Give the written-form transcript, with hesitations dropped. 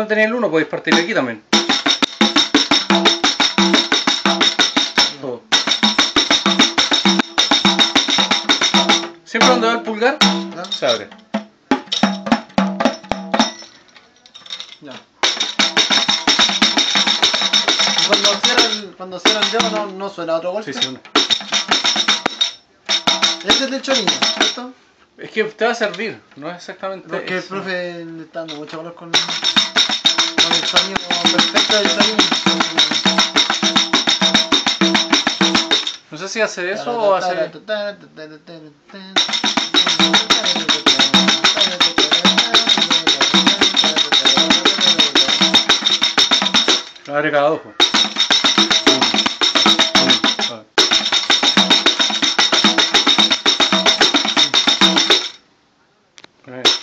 mantener el 1 podéis partir aquí también. Todo. Siempre donde va el pulgar, ¿Ya? se abre. Ya. Cuando cierra el dedo no suena otro golpe. Sí, sí, uno. Este es del chorino, ¿cierto? Es que te va a servir, no es exactamente Porque el eso. profe le está dando mucho valor con el sonido perfecto del chorino. No sé si hace eso o hace... Lo abre cada ojo. A ver.